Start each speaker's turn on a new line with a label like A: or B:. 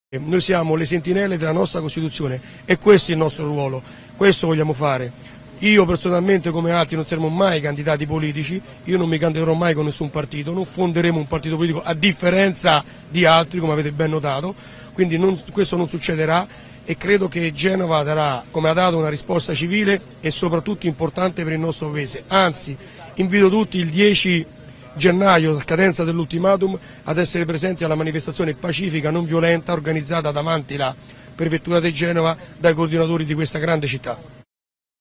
A: Noi siamo le sentinelle della nostra Costituzione e questo è il nostro ruolo, questo vogliamo fare. Io personalmente come altri non saremo mai candidati politici, io non mi candiderò mai con nessun partito, non fonderemo un partito politico a differenza di altri come avete ben notato, quindi questo non succederà e credo che Genova darà, come ha dato, una risposta civile e soprattutto importante per il nostro paese. Anzi, invito tutti il 10 gennaio, scadenza dell'ultimatum, ad essere presenti alla manifestazione pacifica, non violenta, organizzata davanti alla prefettura di Genova dai coordinatori di questa grande città.